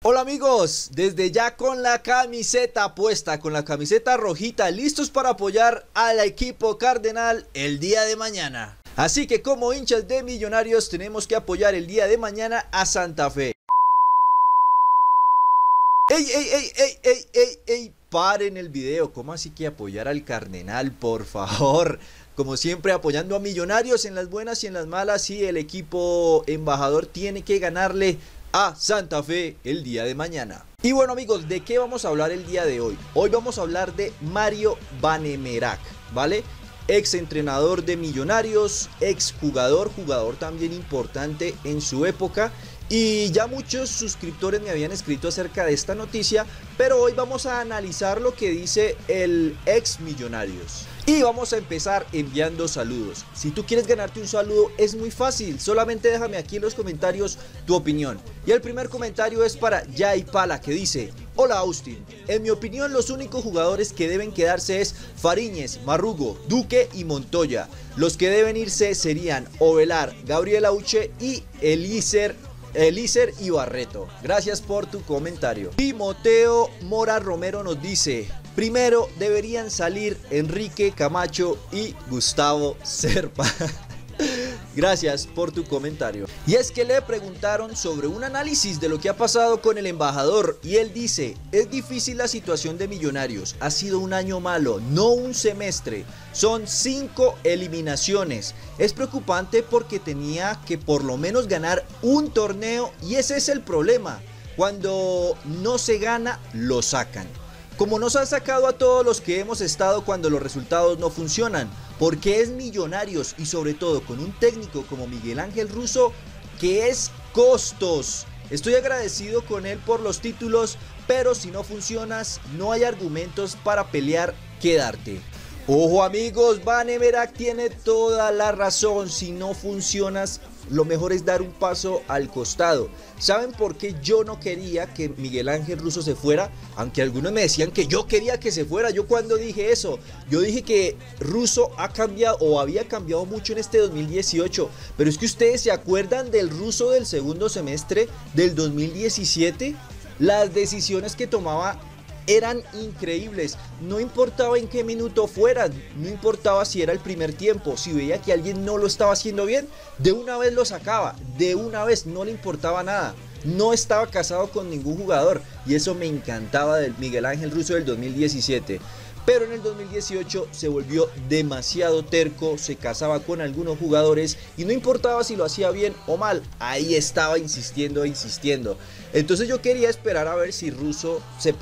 Hola amigos, desde ya con la camiseta puesta, con la camiseta rojita, listos para apoyar al equipo cardenal el día de mañana. Así que como hinchas de Millonarios tenemos que apoyar el día de mañana a Santa Fe. ¡Ey! Paren el video, ¿cómo así que apoyar al cardenal? Por favor. Como siempre apoyando a Millonarios en las buenas y en las malas, y el equipo embajador tiene que ganarle a Santa Fe el día de mañana. Y bueno amigos, ¿de qué vamos a hablar el día de hoy? Hoy vamos a hablar de Mario Vannemerak, ¿vale? Ex entrenador de Millonarios, ex jugador también importante en su época. Y ya muchos suscriptores me habían escrito acerca de esta noticia, pero hoy vamos a analizar lo que dice el ex Millonarios. Y vamos a empezar enviando saludos. Si tú quieres ganarte un saludo es muy fácil, solamente déjame aquí en los comentarios tu opinión. Y el primer comentario es para Jay Pala, que dice: hola Austin, en mi opinión los únicos jugadores que deben quedarse es Fariñez, Marrugo, Duque y Montoya. Los que deben irse serían Ovelar, Gabriel Auche y Elíser y Barreto. Gracias por tu comentario. Timoteo Mora Romero nos dice: primero deberían salir Enrique Camacho y Gustavo Serpa. Gracias por tu comentario. Y es que le preguntaron sobre un análisis de lo que ha pasado con el embajador y él dice: es difícil la situación de Millonarios, ha sido un año malo, no un semestre, son 5 eliminaciones, es preocupante porque tenía que por lo menos ganar un torneo y ese es el problema, cuando no se gana lo sacan. Como nos han sacado a todos los que hemos estado cuando los resultados no funcionan, porque es Millonarios y sobre todo con un técnico como Miguel Ángel Russo que es costos. Estoy agradecido con él por los títulos, pero si no funcionas no hay argumentos para pelear, quedarte. Ojo amigos, Vannemerak tiene toda la razón, si no funcionas lo mejor es dar un paso al costado. ¿Saben por qué yo no quería que Miguel Ángel Russo se fuera? Aunque algunos me decían que yo quería que se fuera. Yo cuando dije eso, yo dije que Russo ha cambiado o había cambiado mucho en este 2018. Pero es que ustedes se acuerdan del Russo del segundo semestre del 2017. Las decisiones que tomaba eran increíbles, no importaba en qué minuto fueran, no importaba si era el primer tiempo, si veía que alguien no lo estaba haciendo bien, de una vez lo sacaba, de una vez, no le importaba nada, no estaba casado con ningún jugador y eso me encantaba del Miguel Ángel Russo del 2017. Pero en el 2018 se volvió demasiado terco, se casaba con algunos jugadores y no importaba si lo hacía bien o mal, ahí estaba insistiendo. Entonces yo quería esperar a ver si Russo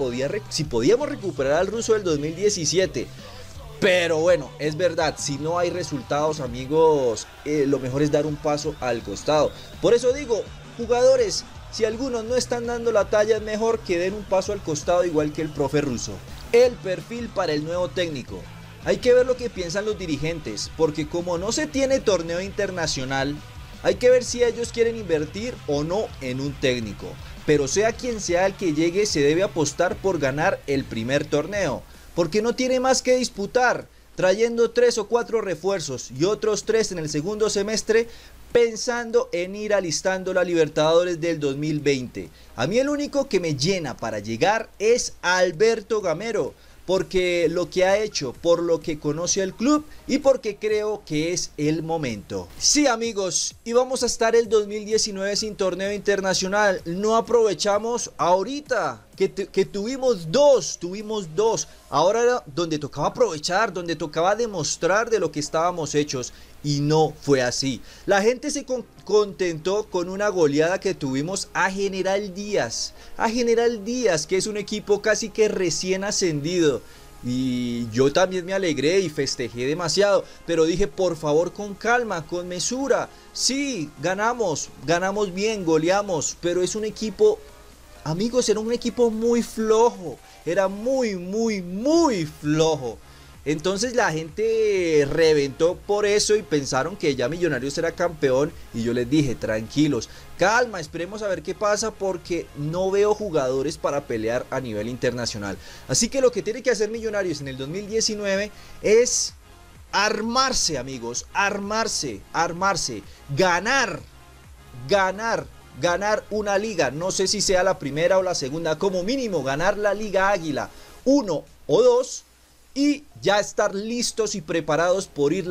si podíamos recuperar al Russo del 2017. Pero bueno, es verdad, si no hay resultados amigos, lo mejor es dar un paso al costado. Por eso digo, jugadores, si algunos no están dando la talla, es mejor que den un paso al costado igual que el profe Russo. El perfil para el nuevo técnico. Hay que ver lo que piensan los dirigentes, porque como no se tiene torneo internacional, hay que ver si ellos quieren invertir o no en un técnico. Pero sea quien sea el que llegue, se debe apostar por ganar el primer torneo, porque no tiene más que disputar, trayendo 3 o 4 refuerzos y otros 3 en el segundo semestre, pensando en ir alistando la Libertadores del 2020. A mí el único que me llena para llegar es Alberto Gamero, porque lo que ha hecho, por lo que conoce al club y porque creo que es el momento. Sí amigos, y vamos a estar el 2019 sin torneo internacional, no aprovechamos ahorita que tuvimos dos, ahora era donde tocaba aprovechar, donde tocaba demostrar de lo que estábamos hechos y no fue así. La gente se contentó con una goleada que tuvimos a General Díaz, que es un equipo casi que recién ascendido. Y yo también me alegré y festejé demasiado, pero dije por favor con calma, con mesura. Sí, ganamos bien, goleamos, pero es un equipo, amigos, era un equipo muy flojo, era muy flojo. Entonces la gente reventó por eso y pensaron que ya Millonarios era campeón y yo les dije tranquilos, calma, esperemos a ver qué pasa porque no veo jugadores para pelear a nivel internacional. Así que lo que tiene que hacer Millonarios en el 2019 es armarse amigos, armarse, ganar ganar una liga, no sé si sea la primera o la segunda, como mínimo ganar la Liga Águila 1 o 2 y ya estar listos y preparados por ir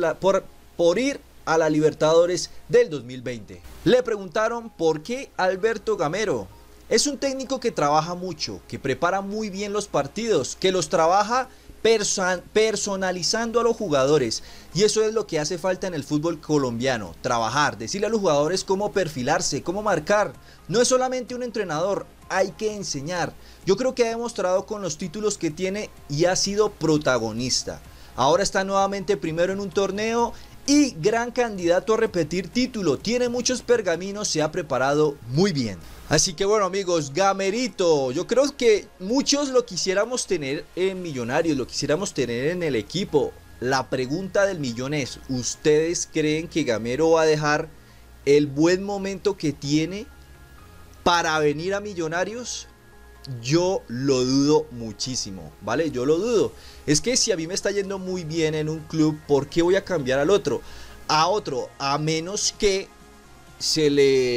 a la Libertadores del 2020. Le preguntaron por qué Alberto Gamero. Es un técnico que trabaja mucho, que prepara muy bien los partidos, que los trabaja personalizando a los jugadores, y eso es lo que hace falta en el fútbol colombiano, trabajar, decirle a los jugadores cómo perfilarse, cómo marcar. No es solamente un entrenador, hay que enseñar. Yo creo que ha demostrado con los títulos que tiene y ha sido protagonista. Ahora está nuevamente primero en un torneo y gran candidato a repetir título, tiene muchos pergaminos, se ha preparado muy bien. Así que bueno amigos, Gamerito, yo creo que muchos lo quisiéramos tener en Millonarios, lo quisiéramos tener en el equipo. La pregunta del millón es, ¿ustedes creen que Gamero va a dejar el buen momento que tiene para venir a Millonarios? Yo lo dudo muchísimo, ¿vale? Yo lo dudo. Es que si a mí me está yendo muy bien en un club, ¿por qué voy a cambiar al otro? A otro, a menos que se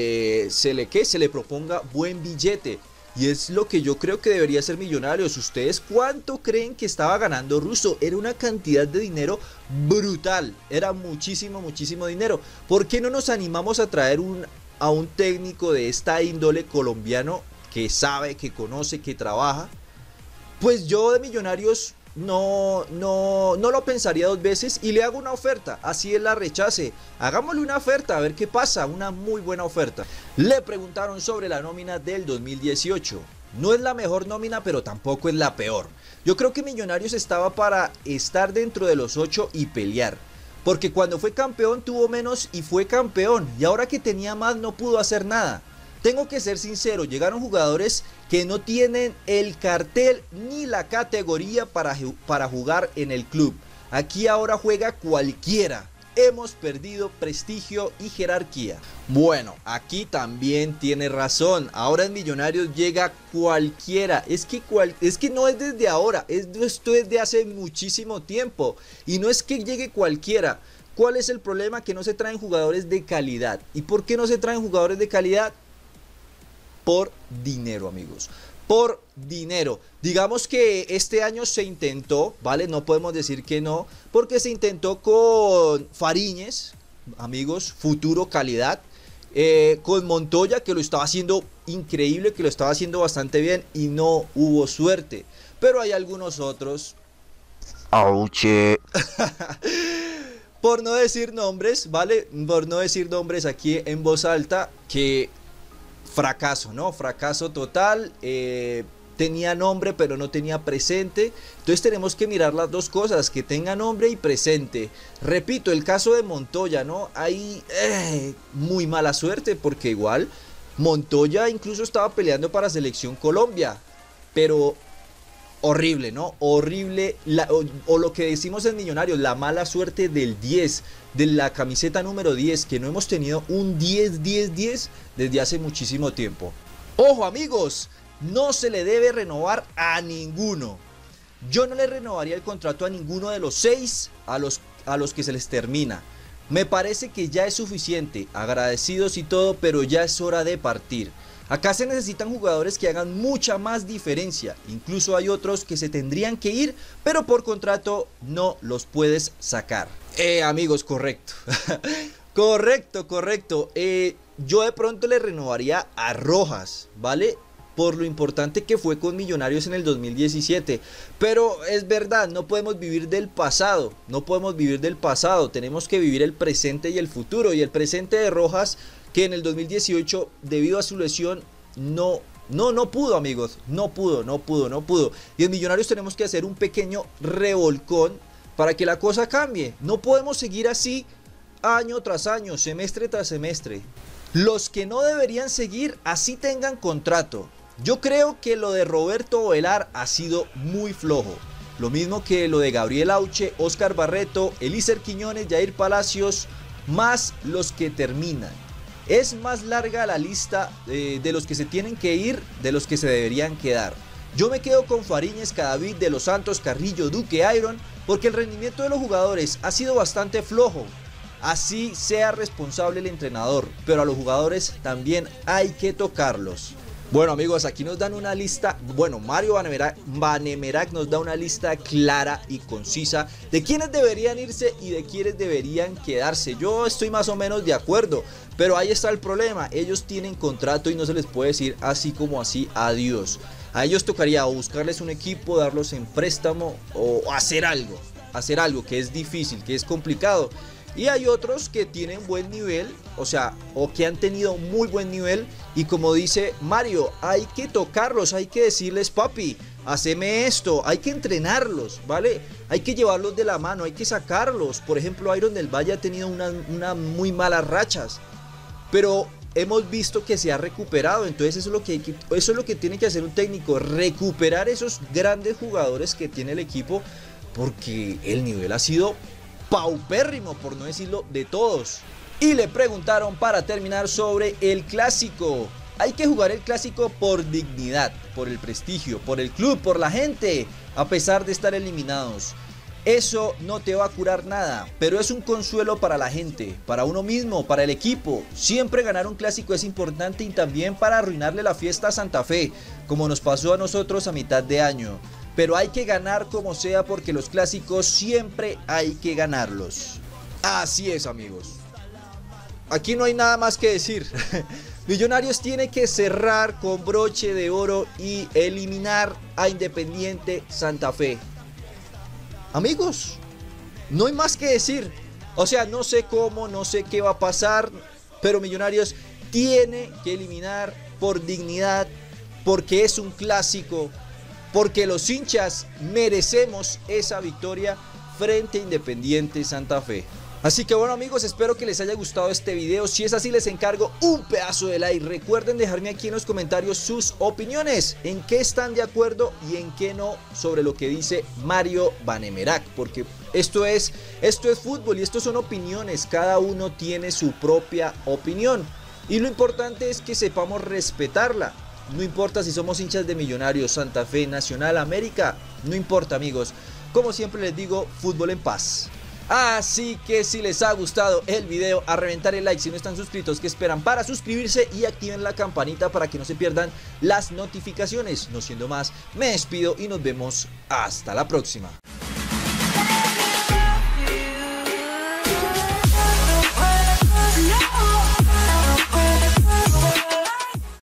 le proponga buen billete. Y es lo que yo creo que debería ser Millonarios. ¿Ustedes cuánto creen que estaba ganando Russo? Era una cantidad de dinero brutal. Era muchísimo, muchísimo dinero. ¿Por qué no nos animamos a traer a un técnico de esta índole colombiano que sabe, que conoce, que trabaja? Pues yo de Millonarios no lo pensaría dos veces y le hago una oferta, así él la rechace. Hagámosle una oferta, a ver qué pasa, una muy buena oferta. Le preguntaron sobre la nómina del 2018. No es la mejor nómina, pero tampoco es la peor. Yo creo que Millonarios estaba para estar dentro de los 8 y pelear. Porque cuando fue campeón tuvo menos y fue campeón. Y ahora que tenía más no pudo hacer nada. Tengo que ser sincero, llegaron jugadores que no tienen el cartel ni la categoría para jugar en el club. Aquí ahora juega cualquiera. Hemos perdido prestigio y jerarquía. Bueno, aquí también tiene razón. Ahora en Millonarios llega cualquiera. Es que no es desde ahora. Esto es de hace muchísimo tiempo. Y no es que llegue cualquiera. ¿Cuál es el problema? Que no se traen jugadores de calidad. ¿Y por qué no se traen jugadores de calidad? Por dinero, amigos, por dinero. Digamos que este año se intentó, ¿vale? No podemos decir que no, porque se intentó con Fariñez, amigos, futuro calidad, con Montoya, que lo estaba haciendo increíble, que lo estaba haciendo bastante bien y no hubo suerte. Pero hay algunos otros, ¡auche! Por no decir nombres, ¿vale? Por no decir nombres aquí en voz alta, que fracaso, ¿no? Fracaso total. Tenía nombre pero no tenía presente. Entonces tenemos que mirar las dos cosas, que tenga nombre y presente. Repito, el caso de Montoya, ¿no? Hay muy mala suerte, porque igual Montoya incluso estaba peleando para Selección Colombia, pero horrible, ¿no? Horrible, o lo que decimos en Millonarios, la mala suerte del 10, de la camiseta número 10, que no hemos tenido un 10 desde hace muchísimo tiempo. Ojo amigos, no se le debe renovar a ninguno. Yo no le renovaría el contrato a ninguno de los 6 a los que se les termina. Me parece que ya es suficiente, agradecidos y todo, pero ya es hora de partir. Acá se necesitan jugadores que hagan mucha más diferencia. Incluso hay otros que se tendrían que ir, pero por contrato no los puedes sacar. Amigos, correcto. Correcto. Yo de pronto le renovaría a Rojas, ¿vale? Por lo importante que fue con Millonarios en el 2017. Pero es verdad, no podemos vivir del pasado. Tenemos que vivir el presente y el futuro. Y el presente de Rojas, que en el 2018 debido a su lesión no pudo, amigos, no pudo. Y en Millonarios tenemos que hacer un pequeño revolcón para que la cosa cambie. No podemos seguir así año tras año, semestre tras semestre. Los que no deberían seguir así tengan contrato. Yo creo que lo de Roberto Ovelar ha sido muy flojo. Lo mismo que lo de Gabriel Auche, Oscar Barreto, Elícer Quiñones, Jair Palacios, más los que terminan. Es más larga la lista de los que se tienen que ir, de los que se deberían quedar. Yo me quedo con Fariñez, Cadavid, De Los Santos, Carrillo, Duque, Iron, porque el rendimiento de los jugadores ha sido bastante flojo. así sea responsable el entrenador, pero a los jugadores también hay que tocarlos. Bueno amigos, aquí nos dan una lista, bueno, Mario Vannemerack nos da una lista clara y concisa de quiénes deberían irse y de quiénes deberían quedarse. Yo estoy más o menos de acuerdo, pero ahí está el problema, ellos tienen contrato y no se les puede decir así como así adiós. A ellos tocaría o buscarles un equipo, darlos en préstamo o hacer algo que es difícil, que es complicado. Y hay otros que tienen buen nivel, o sea, o que han tenido muy buen nivel. Y como dice Mario, hay que tocarlos, hay que decirles, papi, haceme esto, hay que entrenarlos, ¿vale? Hay que llevarlos de la mano, hay que sacarlos. Por ejemplo, Iron del Valle ha tenido unas muy malas rachas, pero hemos visto que se ha recuperado. Entonces eso es lo que tiene que hacer un técnico, recuperar esos grandes jugadores que tiene el equipo, porque el nivel ha sido paupérrimo, por no decirlo de todos. Y le preguntaron para terminar sobre el clásico. Hay que jugar el clásico por dignidad, por el prestigio, por el club, por la gente, a pesar de estar eliminados. Eso no te va a curar nada, pero es un consuelo para la gente, para uno mismo, para el equipo. Siempre ganar un clásico es importante y también para arruinarle la fiesta a Santa Fe, como nos pasó a nosotros a mitad de año. Pero hay que ganar como sea, porque los clásicos siempre hay que ganarlos. Así es amigos. Aquí no hay nada más que decir. Millonarios tiene que cerrar con broche de oro y eliminar a Independiente Santa Fe. Amigos, no hay más que decir. O sea, no sé cómo, no sé qué va a pasar, pero Millonarios tiene que eliminar por dignidad, porque es un clásico, porque los hinchas merecemos esa victoria frente a Independiente Santa Fe. Así que bueno amigos, espero que les haya gustado este video. Si es así, les encargo un pedazo de like. Recuerden dejarme aquí en los comentarios sus opiniones, en qué están de acuerdo y en qué no sobre lo que dice Mario Vannemerack, porque esto es fútbol y esto son opiniones. Cada uno tiene su propia opinión y lo importante es que sepamos respetarla. No importa si somos hinchas de Millonarios, Santa Fe, Nacional, América, no importa amigos. Como siempre les digo, fútbol en paz. Así que si les ha gustado el video, a reventar el like. Si no están suscritos, ¿qué esperan para suscribirse? Y activen la campanita para que no se pierdan las notificaciones. No siendo más, me despido y nos vemos hasta la próxima.